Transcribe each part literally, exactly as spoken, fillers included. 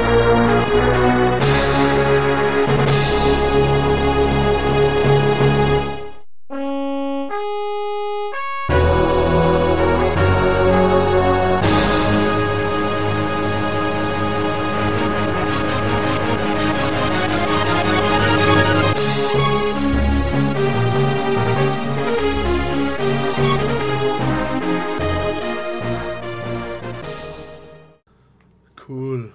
Cool.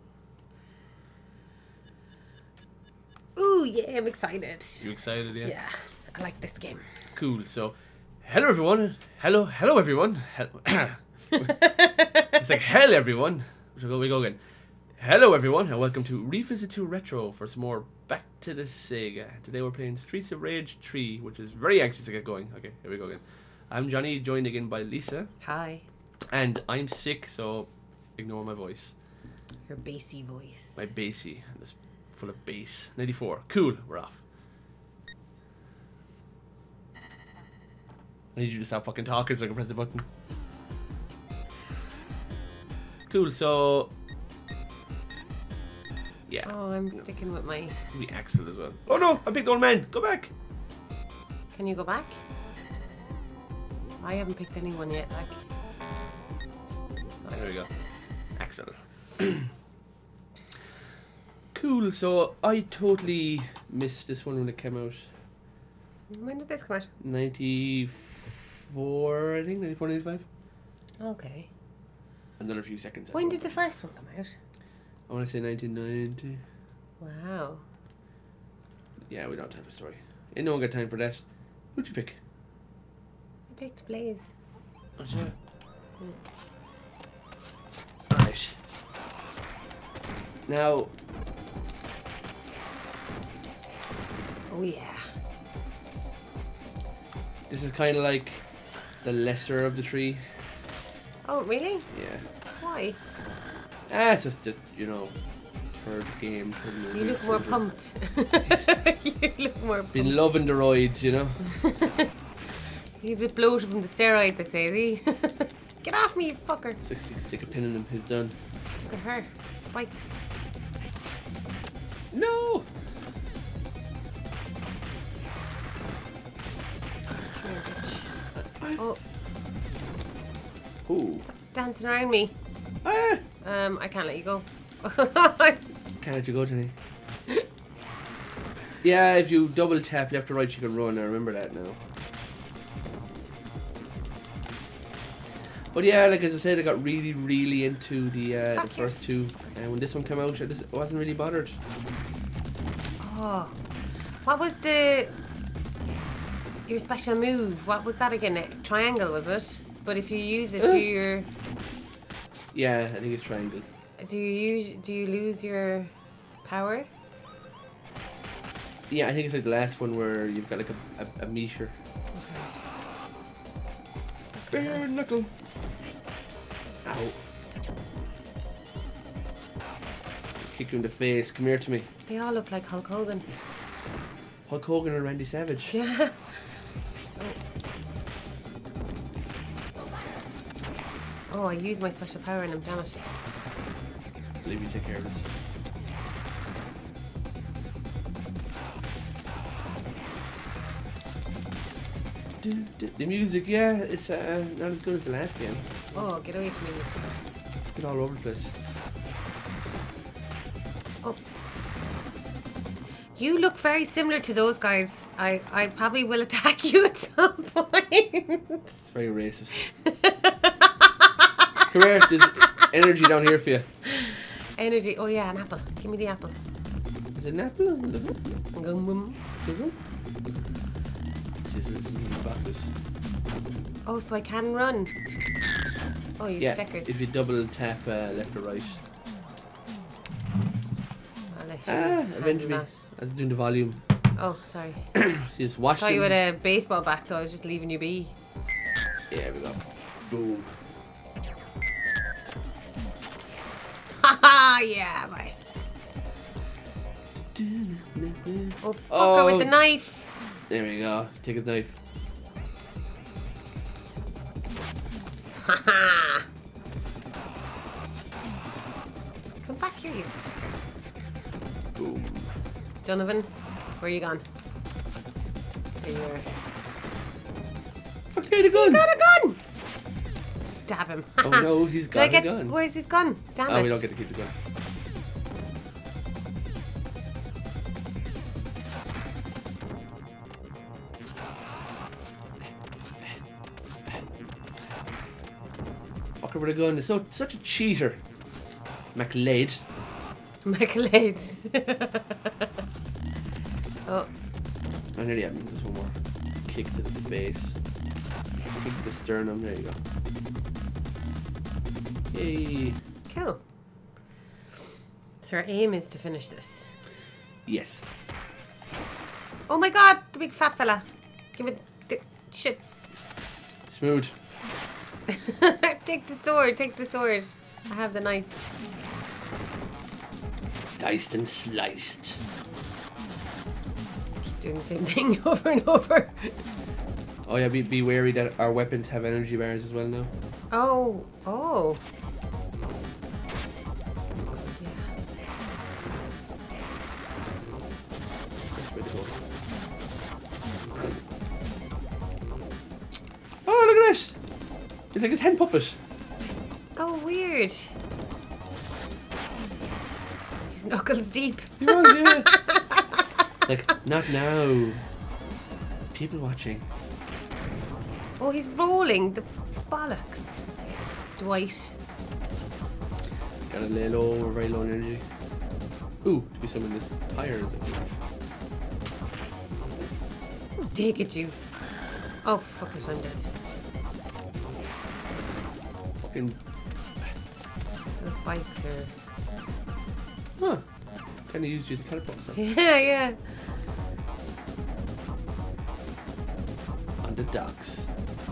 Ooh, yeah, I'm excited. You excited, yeah? Yeah, I like this game. Cool. So, hello everyone. Hello, hello everyone. Hel- it's like hell everyone. We go, we go again. Hello everyone, and welcome to Revisit two Retro for some more Back to the Sega. Today we're playing Streets of Rage three, which is very anxious to get going. Okay, here we go again. I'm Johnny, joined again by Lisa. Hi. And I'm sick, so ignore my voice. Your bassy voice. My bassy. It's full of bass. ninety-four. Cool, we're off. I need you to stop fucking talking so I can press the button. Cool, so... Yeah. Oh, I'm sticking with my... We Axel as well. Oh no, I picked old man. Go back. Can you go back? I haven't picked anyone yet, like... Oh, there we go. Axel. Cool, so I totally missed this one when it came out. When did this come out? ninety-four, I think. ninety-four, ninety-five. Okay. Another few seconds. When did the first one come out? I want to say nineteen ninety. Wow. Yeah, we don't have time for story. Ain't no one got time for that. Who'd you pick? I picked Blaze. Oh, sure. Mm. Right. Now... Oh yeah. This is kind of like the lesser of the three. Oh really? Yeah. Why? Ah, it's just the, you know, third game. Third movie, You look more something. pumped. You look more pumped. Been loving the rides, you know. He's a bit bloated from the steroids, I'd say, is he? Get off me, you fucker. Sixty, stick a pin in him. He's done. Look at her. Spikes. No. Come here, bitch. I've... Oh, Ooh. stop dancing around me. Ah. Um, I can't let you go. Can't let you go, Jenny. Yeah, if you double tap left or right, you can run. I remember that now. But yeah, like as I said, I got really, really into the uh, the first two, and when this one came out, I just wasn't really bothered. Oh, what was the your special move? What was that again? A triangle, was it? But if you use it, do you Yeah, I think it's triangle. do you use do you lose your power? Yeah, I think it's like the last one where you've got like a, a, a meter. Bare knuckle. Ow. Kick you in the face. Come here to me. They all look like Hulk Hogan. Hulk Hogan and Randy Savage. Yeah. Oh, I used my special power on him, damn it. Leave me take care of this. The music, yeah, it's uh, not as good as the last game. Oh, get away from me. It's all over the place. Oh. You look very similar to those guys. I, I probably will attack you at some point. Very racist. Come here, there's energy down here for you. Energy. Oh yeah, an apple. Give me the apple. Is it an apple? Gum, gum. Scissors and boxes. Oh, so I can run. Oh, you Yeah, feckers. if you double tap uh, left or right. I'll let you Ah, handle eventually. that. I was doing the volume. Oh, sorry. So you just watch I thought you them. had a baseball bat, so I was just leaving you be. Yeah, there we go. Boom. Haha, yeah, bye. Oh, fucker Oh. with the knife. There we go. Take his knife. Haha. Come back here, you. Boom. Donovan, where are you gone? There you are. Fuck's got a gun. He got a gun! Stab him. Oh no, he's Did I got get, a gun. Where's his gun? Damn Oh, it. we don't get to keep the gun. Fucker with a gun is so such a cheater. McLeod. McLeod. Oh, I nearly had there's one more. Kick to the base. Kick to the sternum. There you go. Yay. cool. So our aim is to finish this. Yes. Oh my god, the big fat fella. Give it the shit. Smooth. Take the sword, take the sword. I have the knife. Diced and sliced. Just keep doing the same thing over and over. Oh yeah, be, be wary that our weapons have energy bars as well now. Oh, oh. Yeah. That's the best way to go. Oh, look at that! It's like his hen puppet. Oh, weird. He's knuckles deep. He was, yeah. It's like, not now. People watching. Oh, he's rolling. The bollocks. Dwight. Gotta lay low, we're very low on energy. Ooh, to be summon this higher, is it? Take it, you. Oh, fuck it, I'm dead. Fucking. Those bikes are... Huh. Kinda used you to catapult stuff. Yeah, yeah. On the docks.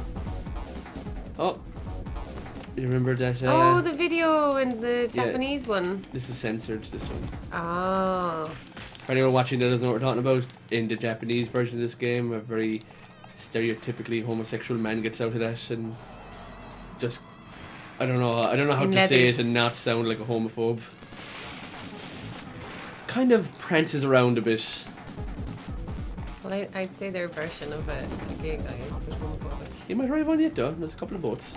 Oh. You remember that? Uh, Oh, the video and the yeah. Japanese one. This is censored, this one. Oh. For anyone watching that doesn't know what we're talking about, in the Japanese version of this game, a very stereotypically homosexual man gets out of that and just, I don't know, I don't know how In to say leathers. it and not sound like a homophobe. Kind of prances around a bit. Well, I, I'd say their version of a, a gay guy is a bit homophobic. He might arrive on yet though, there's a couple of boats.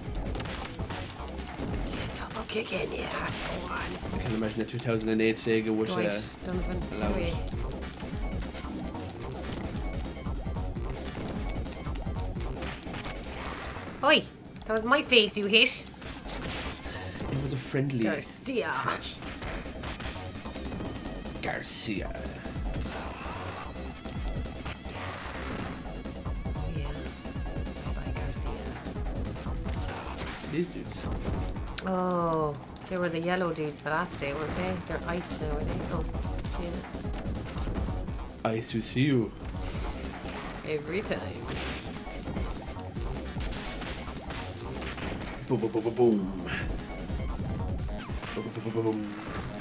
Double kick in, yeah. Go on. I can imagine a two thousand eight Sega would uh, Dwight, Donovan, allow away. it. Oi! That was my face you hit. It was a friendly Garcia. catch. Garcia. Yeah. Bye, Garcia. These dudes. Oh, they were the yellow dudes the last day, weren't they? They're ice now, are they? Oh, yeah. I to see you. Every time. Boom, boom, boom, boom, boom. Boom, boom, boom, boom, boom.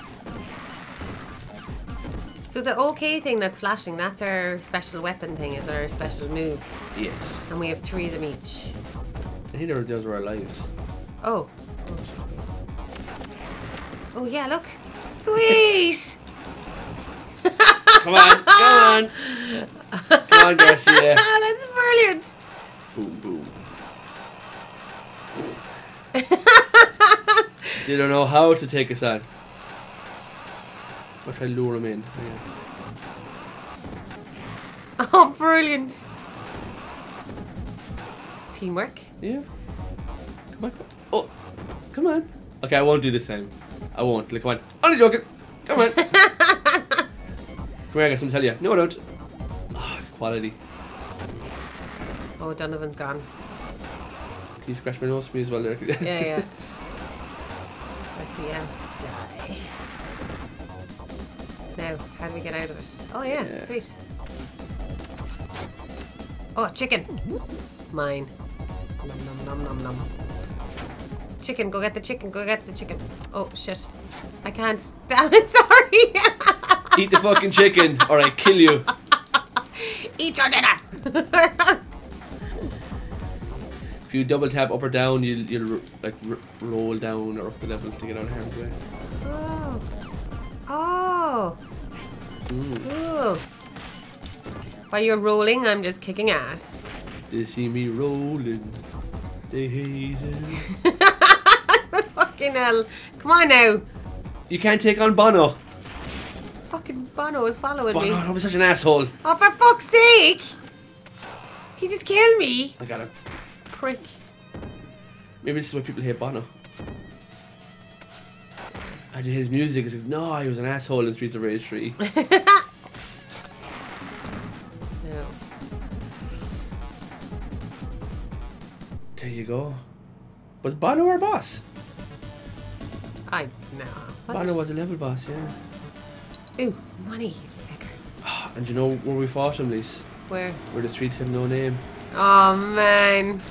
So the OK thing that's flashing, that's our special weapon thing, is our special move. Yes. And we have three of them each. I think those- those were our lives. Oh. Oh, shit. Oh yeah, look. Sweet! Come on, come on. Come on, Garcia. That's brilliant! Boom, boom. They don't know how to take us on. I'll try to lure him in. Yeah. Oh, brilliant! Teamwork. Yeah. Come on. Come on. Oh, come on. Okay, I won't do this time. I won't. Like, come on. Only joking. Come on. Come here, I got something to tell you. No, I don't. Oh, it's quality. Oh, Donovan's gone. Can you scratch my nose for me as well there? Yeah, yeah. Garcia, die. Now, how do we get out of it? Oh yeah, Yeah. sweet. Oh, chicken. Mine. Nom nom nom nom nom. Chicken, go get the chicken, go get the chicken. Oh shit. I can't. Damn it, sorry. Eat the fucking chicken or I kill you. Eat your dinner. If you double tap up or down, you'll, you'll like r roll down or up the level to get out of harm's way. Oh. Oh. Mm. Ooh. While you're rolling, I'm just kicking ass. They see me rolling. They hate it. Fucking hell. Come on now. You can't take on Bono. Fucking Bono is following me. Bono was such an asshole. Oh, for fuck's sake. He just killed me. I got him. Prick. Maybe this is why people hate Bono. I did his music. It's like, no, he was an asshole in Streets of Rage three. No. There you go. Was Bono our boss? I no. Bono was a level boss, yeah. Ooh, money figure. And you know where we fought him, Lise? Where? Where the streets have no name. Oh man.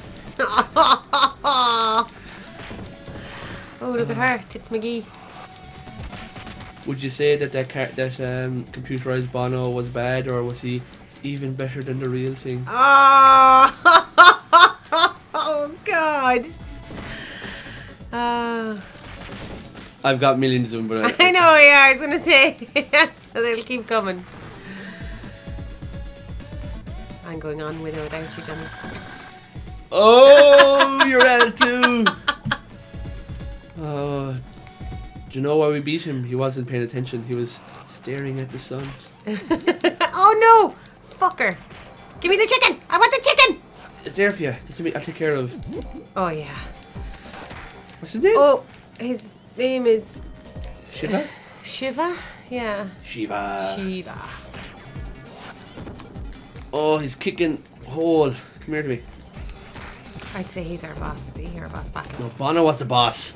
Oh, look at her, Tits McGee. Would you say that that, car that um, computerized Bono was bad, or was he even better than the real thing? Oh, oh God. Uh, I've got millions of them, but I, I know, yeah, I was gonna say. They'll keep coming. I'm going on with or without you, Johnny. Oh, you're at it too. Oh, do you know why we beat him? He wasn't paying attention. He was staring at the sun. Oh no! Fucker! Give me the chicken! I want the chicken! It's there for you. This is me. I'll take care of. Oh yeah. What's his name? Oh, his name is Shiva. Shiva? Yeah. Shiva. Shiva. Oh, he's kicking hole. Come here to me. I'd say he's our boss. Is he our boss battle? No, Bono was the boss.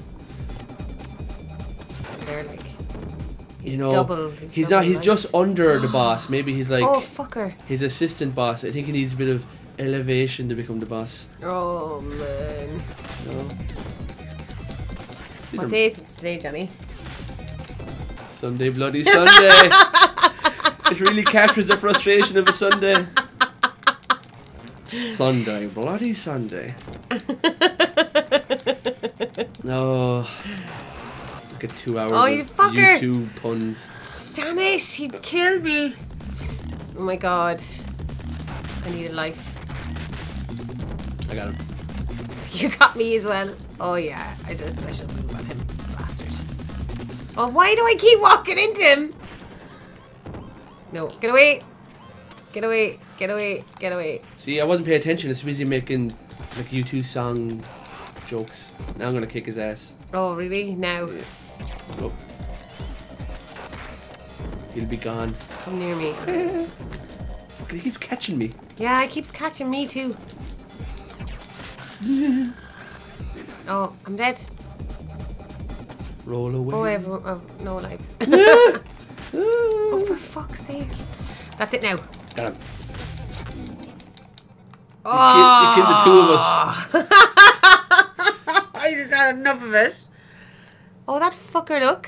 So they're like. He's You know, double. he's, He's, not. double He's life. just under the boss. Maybe he's like Oh fucker! his assistant boss. I think he needs a bit of elevation to become the boss. Oh man. No. These What are day is it today, Johnny? Sunday, bloody Sunday. It really captures the frustration of a Sunday. Sunday, bloody Sunday. No. Let's get two hours Oh, of you fucker. YouTube puns. Damn it! He'd killed me. Oh my god. I need a life. I got him. You got me as well. Oh yeah, I did a special move on him, bastard. Oh, why do I keep walking into him? No, get away! Get away! Get away! Get away! See, I wasn't paying attention. I was busy making like U two song jokes. Now I'm gonna kick his ass. Oh really? Now? Yeah. Oh. He'll be gone. Come near me. He keeps catching me. Yeah, he keeps catching me too. Oh, I'm dead. Roll away. Oh, I have uh, no lives. Oh, Oh, for fuck's sake. That's it now. got him. Oh. You killed the two of us. I just had enough of it. Oh, that fucker, look.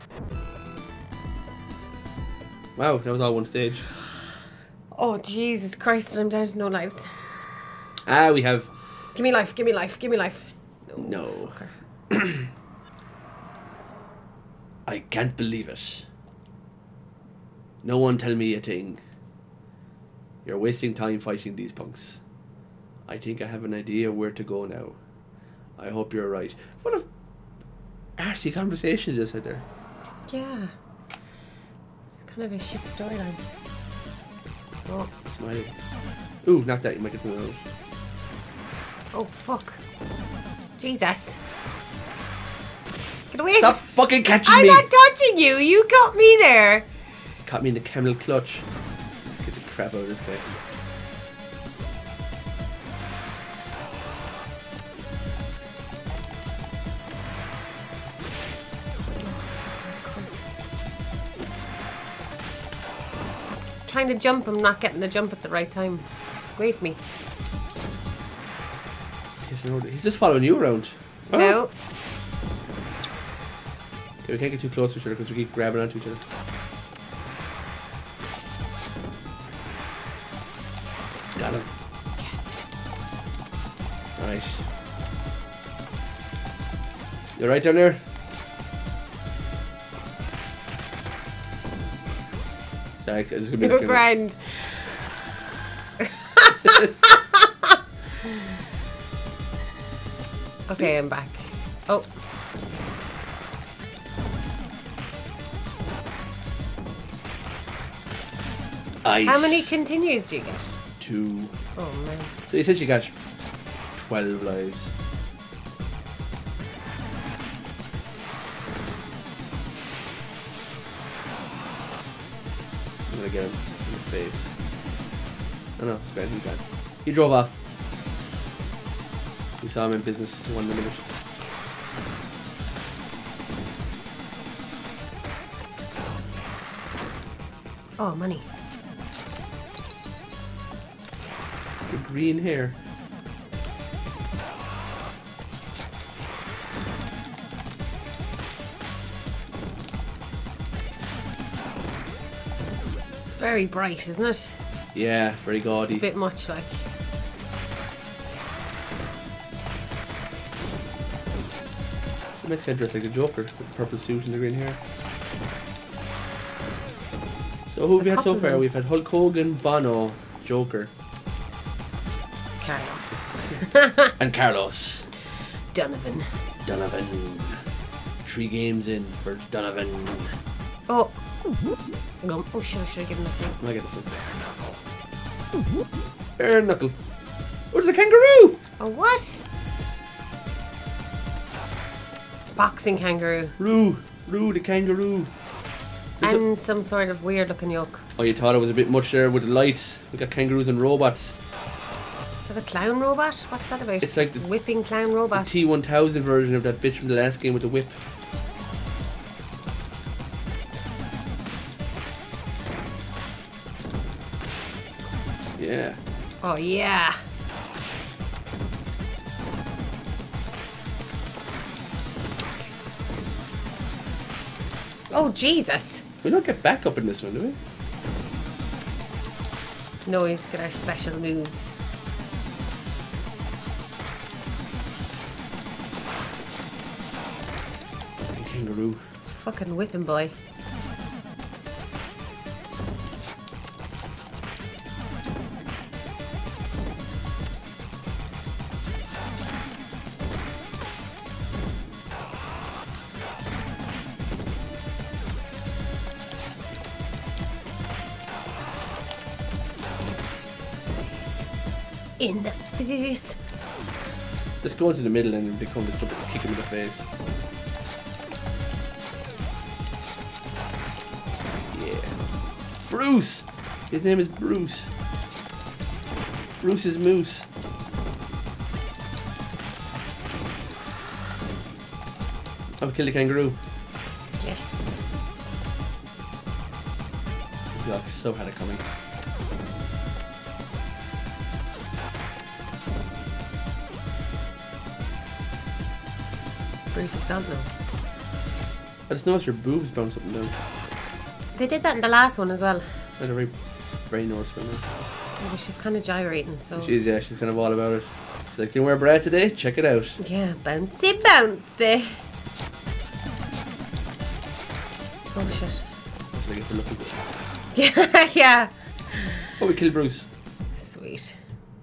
Wow, that was all one stage. Oh, Jesus Christ, I'm down to no lives. Ah, we have... Give me life, give me life, give me life. No. Fucker. I can't believe it. No one tell me a thing. You're wasting time fighting these punks. I think I have an idea where to go now. I hope you're right. What a arsey conversation you just had there. Yeah. Kind of a shit storyline. Oh. Smiling. Ooh, not that. You might get one of those. Oh, fuck. Jesus. Get away. Stop fucking catching I'm me! not touching you. You got me there. Caught me in the camel clutch. Get the crap out of this guy. Trying to jump, I'm not getting the jump at the right time. Away from me. He's, he's just following you around. Oh. No. Okay, we can't get too close to each other because we keep grabbing onto each other. Got him. Yes. Alright. Right. You right down there? Sorry, it's gonna be You're grand. Okay, I'm back. Oh. Ice. How many continues do you get? Two. Oh man. So you said you got twelve lives. I'm gonna get him in the face. Oh no, it's bad. He got. He drove off. We saw him in business in one minute. Oh, money. The green hair. It's very bright, isn't it? Yeah, very It's gaudy. a bit much like. Nice kind of dressed like the Joker with the purple suit and the green hair. So who have we had so far? We've had Hulk Hogan, Bono, Joker, Carlos. and Carlos. Donovan. Donovan. Three games in for Donovan. Oh. Gum. Oh, should I should have given that to you? I get this one. Bare knuckle. Oh, there's a kangaroo! Oh, what? Boxing kangaroo. Roo. Roo the kangaroo. There's And some sort of weird looking yoke. a- oh, you thought it was a bit much there with the lights. We got kangaroos and robots. Is that a clown robot? What's that about? It's like the- whipping clown The robot. T one thousand version of that bitch from the last game with the whip. Yeah. Oh yeah. Oh Jesus. We don't get back up in this one, do we? No, we just get our special moves. Kangaroo. Fucking whipping boy. In the face. Just go into the middle and become the double kick him in the face. Yeah. Bruce! His name is Bruce. Bruce is Moose. I've killed a kangaroo. Yes. Yuck, so had it coming. Bruce is gone now. I just noticed your boobs bounce up and down. They did that in the last one as well. I had a very, very noticeable now. Oh, she's kind of gyrating, so. She's, yeah, she's kind of all about it. She's like, didn't wear a bra today? Check it out. Yeah, bouncy, bouncy. Oh shit. That's what I get for looking. Yeah, yeah. Oh, we killed Bruce. Sweet.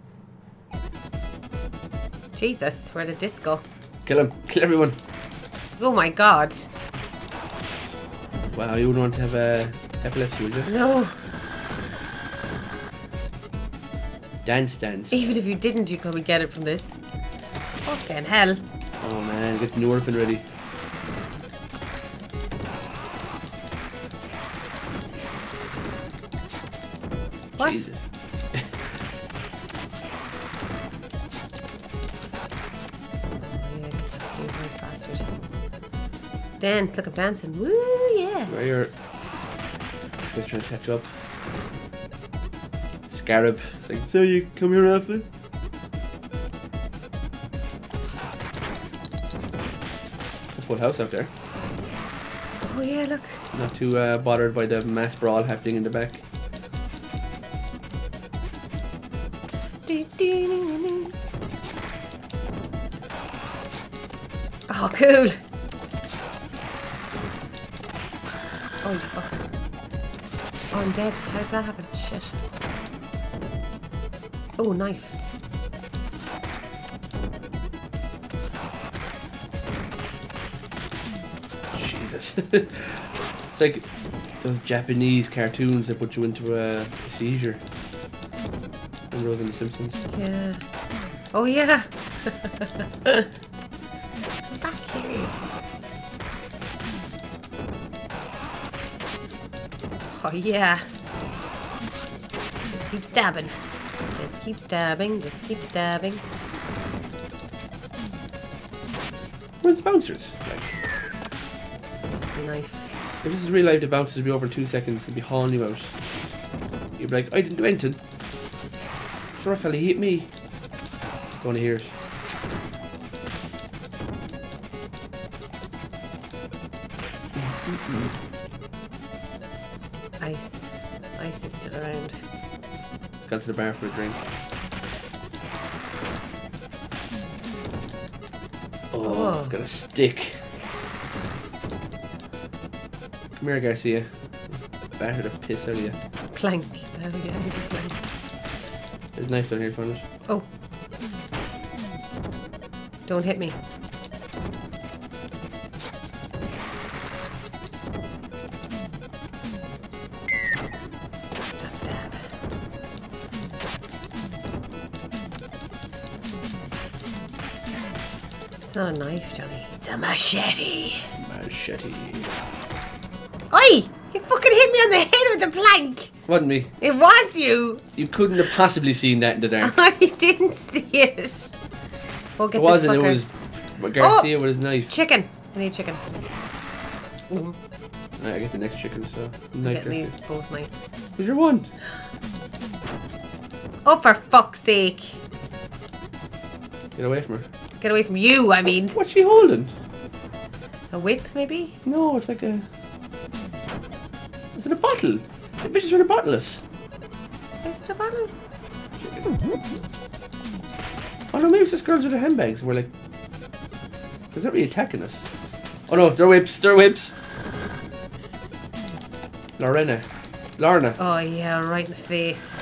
Jesus, where did this go? Kill him. Kill everyone. Oh my god. Wow, you wouldn't want to have uh, epilepsy, would you? No. Dance, dance. Even if you didn't, you'd probably get it from this. Fucking hell. Oh man, get the new orphan ready. What? Jesus. Dance, look, I'm dancing. Woo, yeah. Right here. This guy's trying to catch up. Scarab. It's like, so you come here often? It's a full house out there. Oh yeah, look. Not too uh, bothered by the mass brawl happening in the back. Oh, cool. Oh, you fucker. Oh, I'm dead. How did that happen? Shit. Oh, knife. Jesus. It's like those Japanese cartoons that put you into a, a seizure. And Rose and the Simpsons. Yeah. Oh, yeah. Back here. Oh, yeah. Just keep stabbing. Just keep stabbing. Just keep stabbing. Where's the bouncers? Like, That's my knife. if this is real life, the bouncers would be over in two seconds. They'd be hauling you out. You'd be like, I didn't do anything. Sure, fella, he hit me. Don't want to hear it. Ice. Ice is still around. Gone to the bar for a drink. Oh, Oh. got a stick. Come here, Garcia. Batter the piss out of you. Plank. There we go. Plank. There's a knife down here in front of us. Oh. Don't hit me. Stab, stab. It's not a knife, Johnny. It's a machete. Machete. Oi! You fucking hit me on the head with the plank! Wasn't me. It was you! You couldn't have possibly seen that in the dark. I didn't see it. We'll get It wasn't. this It fucker. was Garcia with his knife. Chicken. I need chicken. Ooh, Right, I get the next chicken, so I'm knife. getting these both knives. Where's your one? Oh, for fuck's sake. Get away from her. Get away from you, I mean. What's she holding? A whip, maybe? No, it's like a. Is it a bottle? The bitch is trying to bottle us. Is it a bottle? Oh no, maybe it's just girls with their handbags. We're like, because they're really attacking us. Oh no, they're whips, they're whips. Lorena, Lorna. Oh, yeah, right in the face.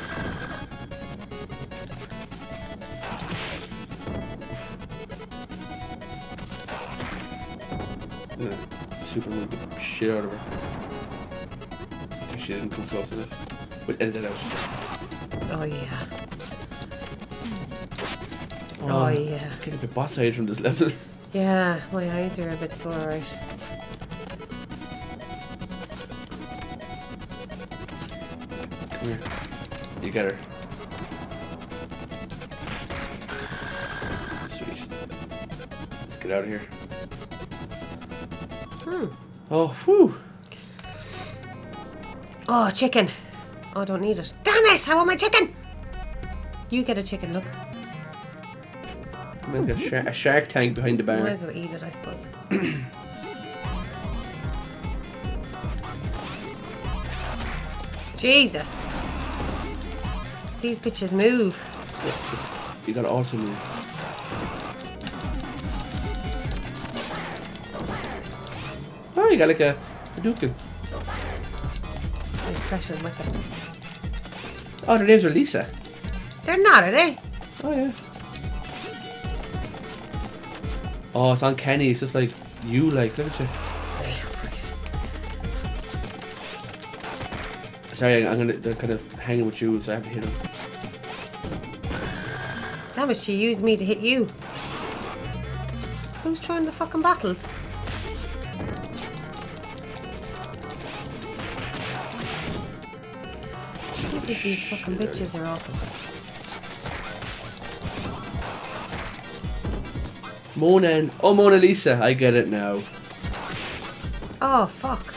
No, Superman beat the shit out of her. She didn't come close enough. We'll edit that out. Oh, yeah. Oh, Oh, yeah. I'm getting a bit boss-eyed from this level. Yeah, my eyes are a bit sore, right? Come here. You get her. Sweet. Let's get out of here. Hmm. Oh, whew. Oh, chicken. Oh, I don't need it. Damn it! I want my chicken! You get a chicken, look. Man's got a, shar a shark tank behind the Might bar. as well eat it, I suppose. Jesus. These bitches move. You gotta also move. Oh, you got like a, a Dukin. A special weapon. Oh, their names are Lisa. They're not, are they? Oh, yeah. Oh, it's uncanny. It's just like you, like, look at you. Sorry, I'm gonna. They're kind of hanging with you, so I have to hit them. Damn it, she used me to hit you. Who's throwing the fucking bottles? Jesus, these fucking bitches are awful. Mona and oh, Mona Lisa. I get it now. Oh, fuck.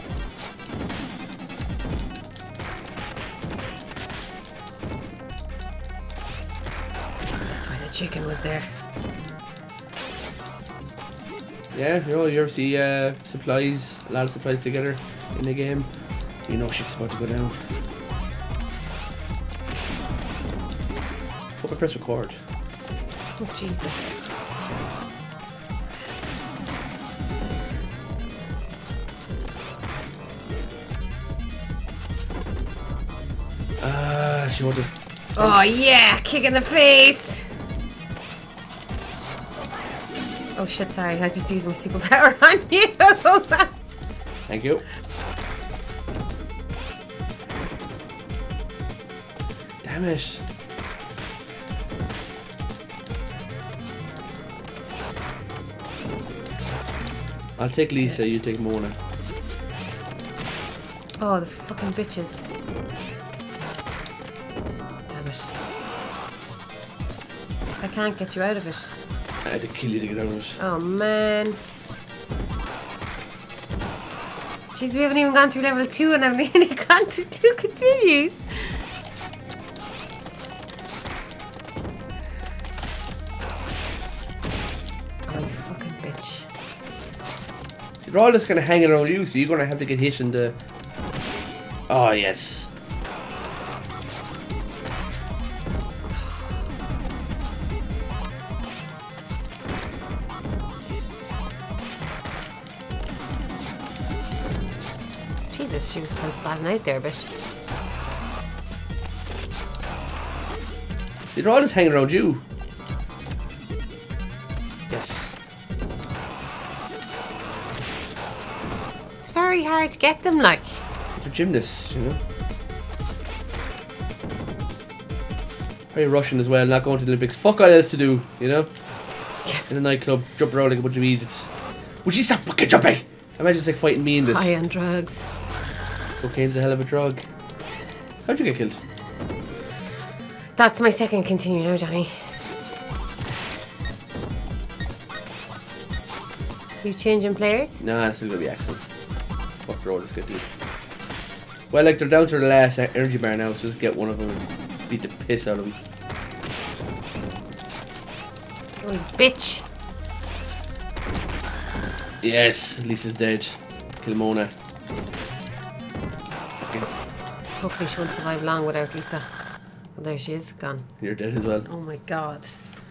That's why the chicken was there. Yeah, you know, you ever see uh, supplies, a lot of supplies together in a game, you know shit's about to go down. Hope I press record. Oh, Jesus. Ah, uh, she won't just. Oh yeah, kick in the face. Oh shit! Sorry, I just used my superpower on you. Thank you. Damn it. I'll take Lisa, yes. You take Mona. Oh, the fucking bitches. Damn it. I can't get you out of it. I had to kill you to get out of it. Oh, man. Jeez, we haven't even gone through level two and I've nearly gone through two continues. Oh, you fucking bitch. See, they're all just kind of hanging around you, so you're going to have to get hit in the... Oh, yes. Jesus, she was kind of spazzing out there a bit. See, they're all just hanging around you. Yes. It's very hard to get them, like. They're gymnasts, you know. Very Russian as well, not going to the Olympics. Fuck all else to do, you know? In a nightclub, jump around like a bunch of idiots. Would you stop fucking jumping? Imagine it's like fighting me in this. High on drugs. Cocaine's a hell of a drug. How'd you get killed? That's my second continue now, Johnny. You changing players? Nah, it's still gonna be excellent. Fuck the road, let's get dude. Well, like, they're down to the last energy bar now, so just get one of them and beat the piss out of them. Oh, you bitch. Yes, Lisa's dead. Kill Mona. Hopefully she won't survive long without Lisa. Well, there she is, gone. You're dead as well. Oh my god.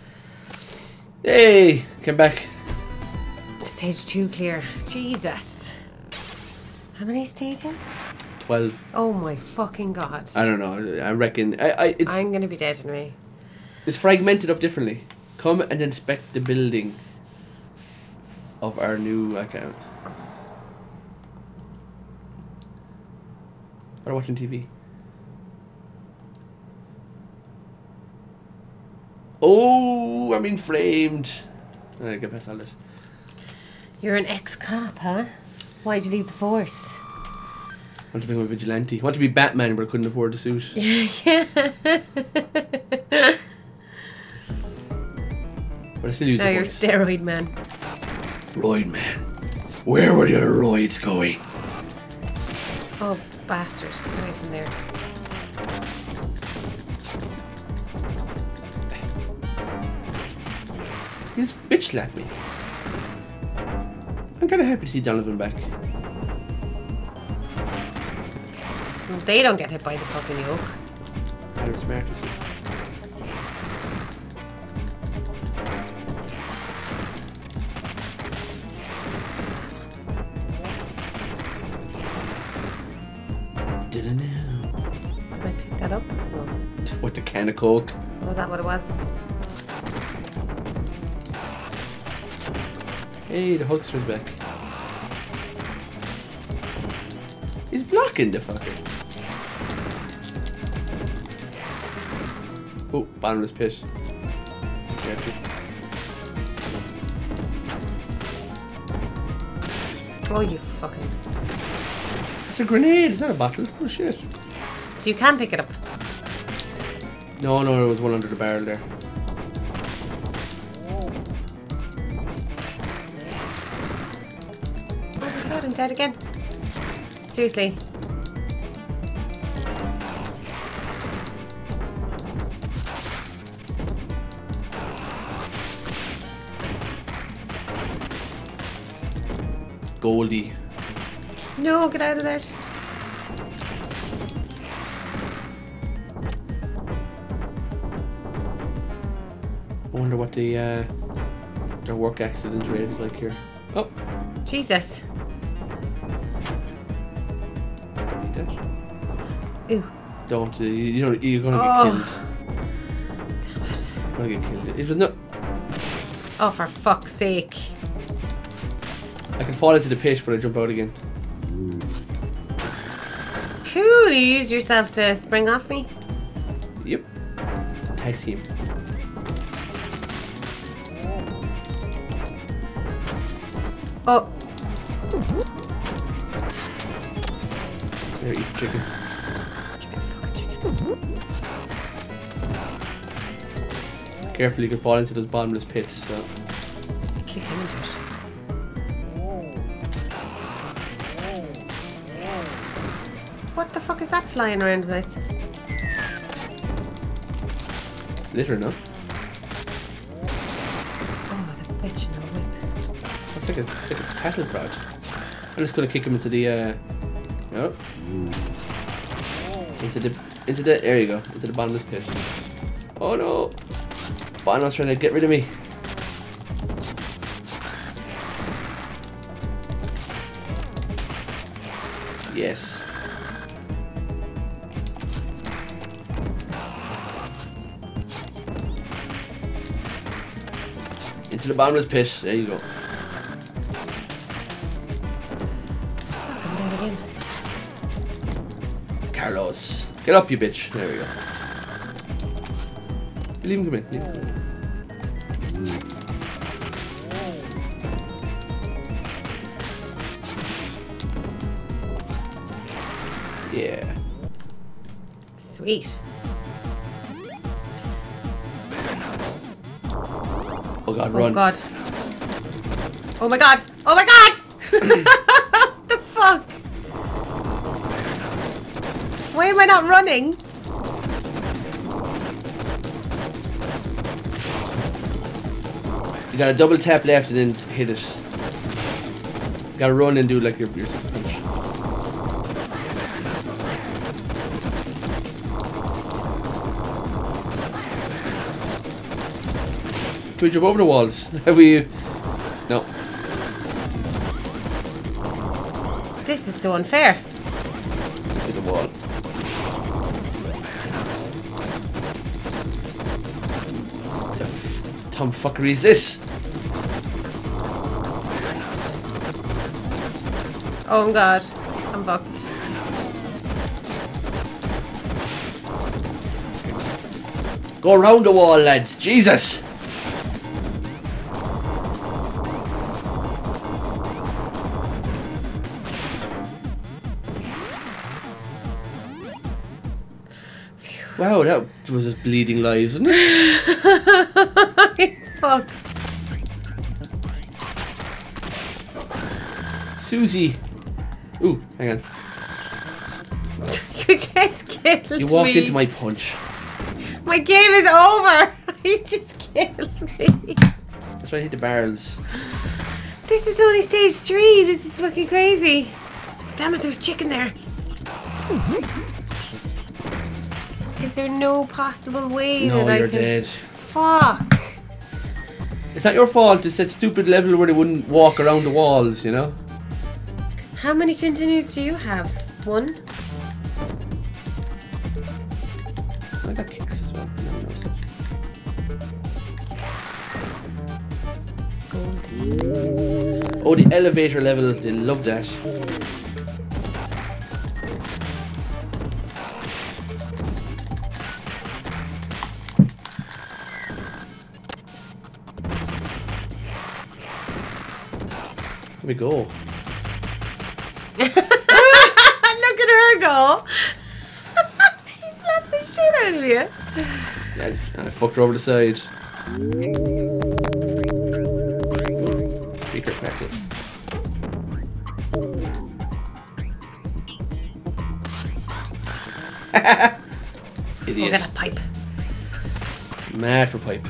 Hey! Came back. Stage two clear. Jesus. How many stages? Twelve. Oh my fucking god. I don't know. I reckon... I, I, it's, I'm gonna be dead anyway. It's fragmented up differently. Come and inspect the building of our new account. Or watching T V. Oh, I'm being framed. I get past all this. You're an ex-cop, huh? Why'd you leave the force? I want to become a vigilante. I want to be Batman, but I couldn't afford the suit. Yeah. But I still use now the you're voice. steroid man. Roid man. Where were your roids going? Oh, bastard. Get away from there. He's bitch slapped me. I'm kind of happy to see Donovan back. Well, they don't get hit by the fucking yoke. They're smart, you see. Did I pick that up? Oh. With the can of Coke. Was that what it was? Hey, the Hulkster's back. He's blocking the fucker. Oh, bottomless pit. Gotcha. Oh, you fucking... It's a grenade, it's not a bottle. Oh shit. So you can pick it up? No, no, there was one under the barrel there. Oh my god, I'm dead again. Seriously. Goldie. No, get out of there. I wonder what the uh, their work accident rate is like here. Oh, Jesus. don't need that. Ooh. Don't. Uh, you, you know, you're gonna Oh. get killed. Damn it. You're gonna get killed. If there's no... Oh, for fuck's sake. I can fall into the pit, but I jump out again. Cool, you use yourself to spring off me? Yep. Tag team. Oh. There, eat the chicken. Give me the fucking chicken. Careful, you can fall into those bottomless pits. So. Kick him into it. What the fuck is that flying around the place? It's litter, no? Oh, the bitch in the whip. It's like a, it's like a cattle prod. I'm just gonna kick him into the, uh... Oh. Into the... Into the... There you go. Into the bottomless pit. Oh no! Bono's trying to get rid of me. Yes. Into the bottomless pit. There you go. I'm dead again. Carlos. Get up, you bitch. There we go. Leave him come in. Leave him come in. Yeah. Sweet. Oh god, Oh run. god. Oh my god. Oh my god! What the fuck? Why am I not running? You gotta double tap left and then hit it. You gotta run and do like your, your super punch. Can we jump over the walls? Have we... No. This is so unfair. Hit the wall. What the f tomfuckery is this? Oh god. I'm fucked. Go around the wall, lads. Jesus! Wow, that was just bleeding lives, wasn't it? I'm fucked. Susie! Ooh, hang on. You just killed me. You walked into my punch. My game is over. You just killed me. That's why I hit the barrels. This is only stage three. This is fucking crazy. Damn it, there was chicken there. Is there no possible way No, that you're I can... dead. Fuck. It's not your fault, it's that stupid level where they wouldn't walk around the walls, you know? How many continues do you have? One? I got kicks as well. No, no, so- Gold. Oh, the elevator level, they love that. Here we go. Look at her go. She slapped the shit out of you. Yeah, and I fucked her over the side. Speaker crackle. We'll Idiot. get a pipe. Mad for pipe.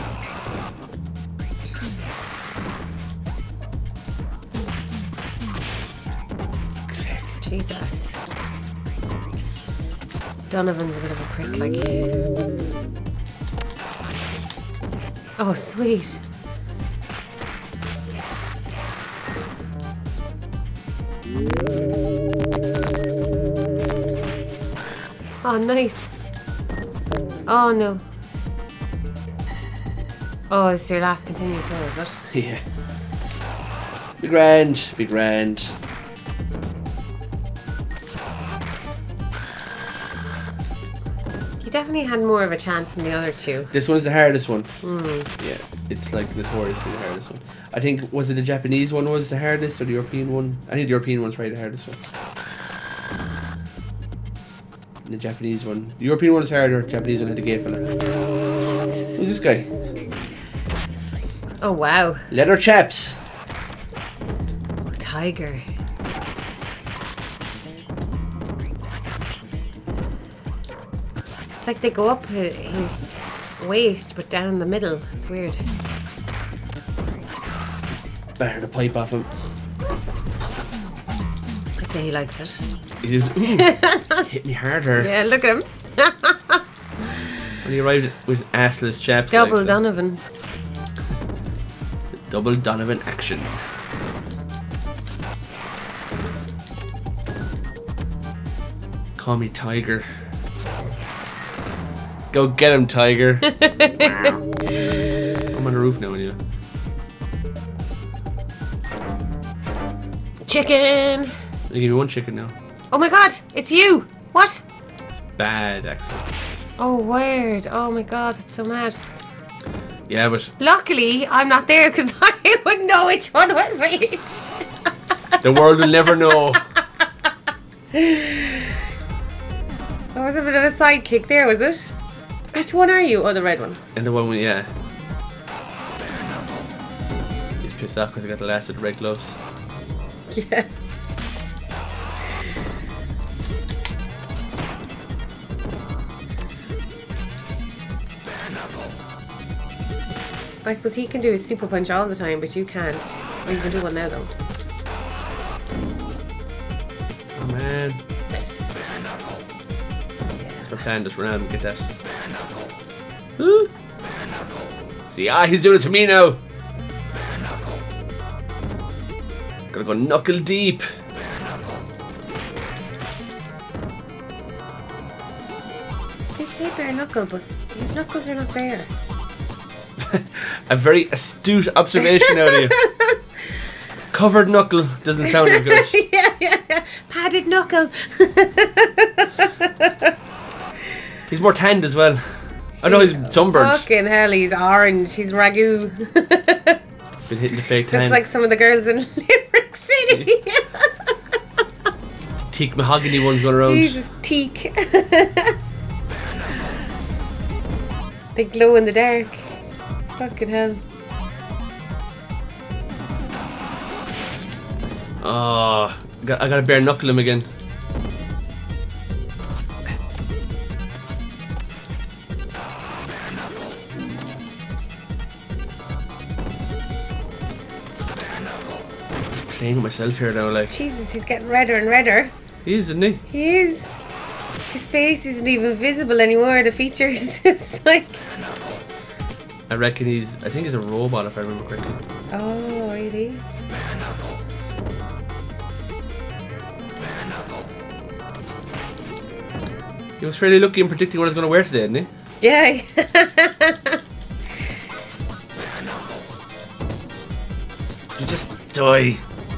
Jesus. Donovan's a bit of a prick, like. Oh, sweet. Oh, nice. Oh, no. Oh, it's your last continuous, so is it? Yeah. Be grand, be grand. You definitely had more of a chance than the other two. This one's the hardest one. Mm. Yeah, it's like notoriously the hardest one. I think, was it the Japanese one was the hardest or the European one? I think the European one's probably the hardest one. And the Japanese one. The European one was harder, the Japanese one had the gay fella. Who's this guy? Oh, wow. Leather chaps. Tiger. It's like they go up his waist, but down the middle. It's weird. Batter the pipe off him. I'd say he likes it. He just, ooh, hit me harder. Yeah, look at him. When he arrived with assless chaps. Double like, so. Donovan. Double Donovan action. Call me Tiger. Go get him, Tiger. I'm on the roof now, anyway. Chicken. They give you one chicken now. Oh my god, it's you. What? Bad accent. Oh, weird. Oh my god, that's so mad. Yeah, but Luckily, I'm not there because I wouldn't know which one was which. the world will never know. That was a bit of a sidekick there, was it? Which one are you? Oh, the red one. And the one with, yeah. He's pissed off because I got the last of the red gloves. Yeah. I suppose he can do his super punch all the time, but you can't. Well, you can do one now, though. Oh, man. That's my plan, just run out and get that. Ooh. See, ah, he's doing it to me now. Gotta go knuckle deep. They say bare knuckle, but his knuckles are not bare. A very astute observation out of you. Covered knuckle doesn't sound as good. yeah, yeah, yeah. Padded knuckle. He's more tanned as well. I know he's sunburned. Fucking hell, he's orange. He's ragu. Been hitting the fake tan. Looks like some of the girls in Limerick City. Teak mahogany ones going around. Jesus, teak. They glow in the dark. Fucking hell. Oh, I gotta bare knuckle him again. Playing with myself here now, like. Jesus, he's getting redder and redder. He is, isn't he? He is. His face isn't even visible anymore. The features, it's like. I reckon he's. I think he's a robot, if I remember correctly. Oh, really? He was fairly lucky in predicting what I was going to wear today, didn't he? Yeah. You just die.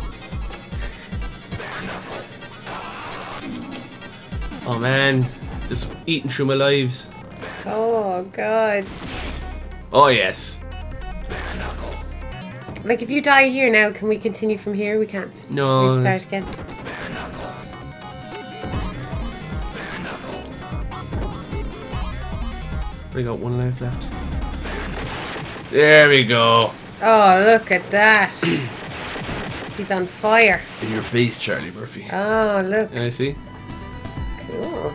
Oh man, just eating through my lives. Oh God. Oh yes. Like if you die here now, can we continue from here? We can't. No. We start again. We got one life left. There we go. Oh, look at that. He's on fire. In your face, Charlie Murphy. Oh, look. I see. Cool.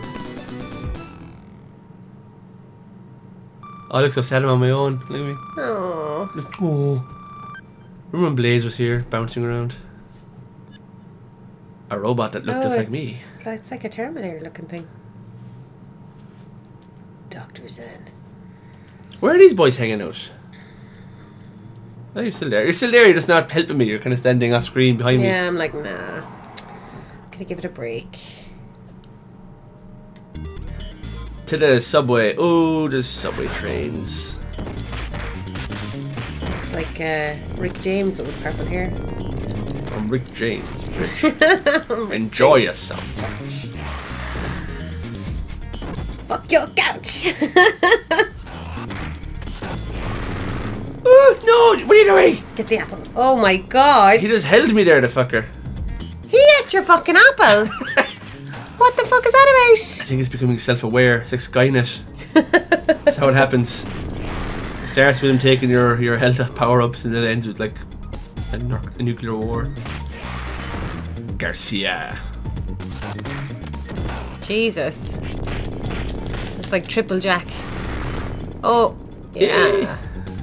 Oh, I look so sad I'm on my own. Look at me. Oh. Oh. Remember when Blaze was here, bouncing around? A robot that looked Oh, just like it's- me. It's like a Terminator looking thing. Doctor Zen. Where are these boys hanging out? Oh, you're still there. You're still there, you're just not helping me. You're kind of standing off screen behind me. Yeah, I'm like, nah. Gonna give it a break. to the subway. Oh, the subway trains. Looks like uh, Rick James but with purple hair. I'm Rick James. Rich. Enjoy yourself. Fuck your couch. Oh, no, what are you doing? Get the apple. Oh my god. He just held me there, the fucker. He ate your fucking apple. What the fuck is that I think it's becoming self-aware. It's like Skynet. That's how it happens. It starts with him taking your, your health power-ups and then it ends with like a, nu a nuclear war. Garcia. Jesus. It's like triple jack. Oh, yeah. Yeah.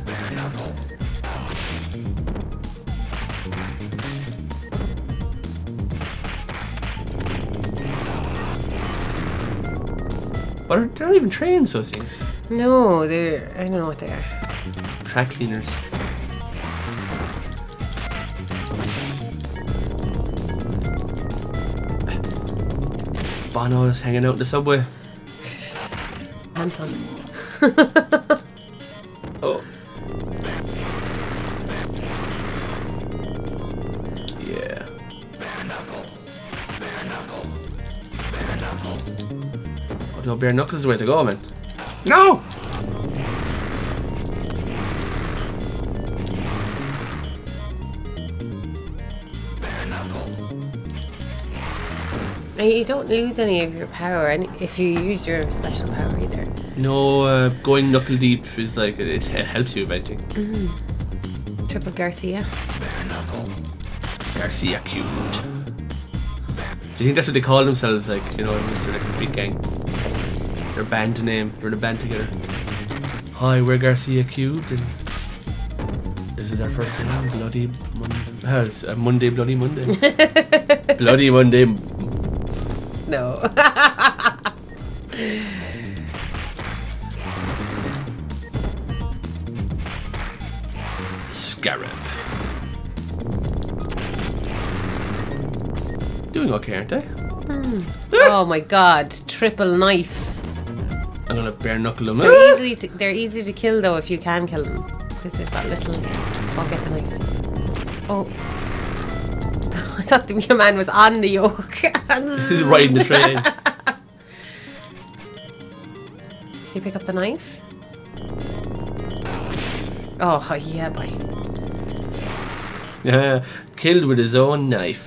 But they're not even trains, those things. No, they're... I don't know what they are. Track cleaners. Bono is hanging out in the subway. Hanson. Oh. Yeah. Oh, no, bare knuckles is the way to go, man. No! And you don't lose any of your power any if you use your special power either. No, uh, going knuckle deep is like, it, it helps you eventing. Mm. Triple Garcia. Garcia cubed. Do you think that's what they call themselves, like, you know, in Mister X Street Gang? Their band name, they're the band together. Hi, we're Garcia Cubed, and this is our first song, Bloody Monday. Uh, it's, uh, Monday, Bloody Monday. Bloody Monday. No. Scarab. Doing okay, aren't they? Hmm. Oh my god, triple knife. I'm gonna bare knuckle them. They're easily to, they're easy to kill though if you can kill them. Because they've got little... Oh, get the knife. Oh. I thought the wee man was on the yoke. He's riding the train. Can you pick up the knife? Oh, yeah, boy. Yeah, killed with his own knife.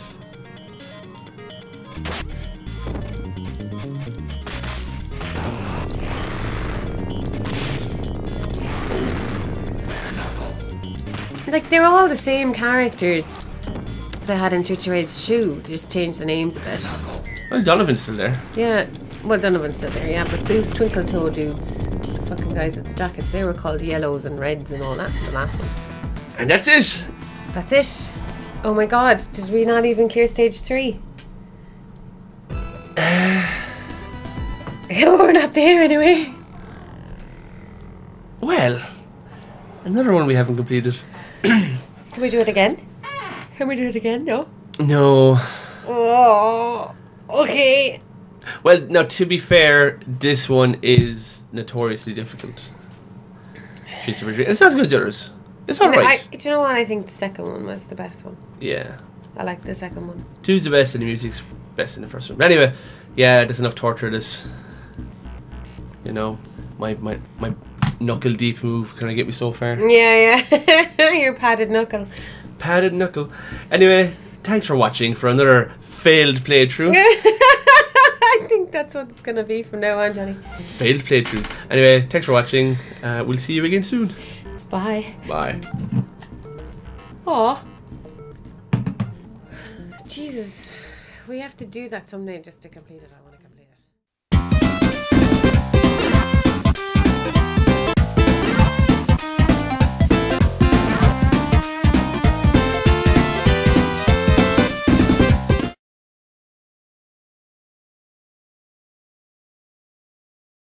Like, they're all the same characters they had in Street Fighter two. They just changed the names a bit. Well, Donovan's still there. Yeah, well, Donovan's still there, yeah, but those Twinkle Toe dudes, the fucking guys with the jackets, they were called yellows and reds and all that in the last one. And that's it! That's it. Oh my god, did we not even clear stage three? We're not there anyway. Well, another one we haven't completed. Can we do it again? Can we do it again? No? No. Oh, okay. Well, now to be fair, this one is notoriously difficult. It's not as good as the others. It's alright. Do you know what? I think the second one was the best one. Yeah. I like the second one. Two's the best and the music's best in the first one. But anyway, yeah, there's enough torture this. You know, my my my knuckle deep move can I get me so far? Yeah, yeah. Your padded knuckle. Padded knuckle. Anyway, thanks for watching for another failed playthrough. I think that's what it's gonna be from now on, Johnny. Failed playthroughs. Anyway, thanks for watching. Uh, we'll see you again soon. Bye. Bye. Aw. Jesus. We have to do that someday just to complete it. I want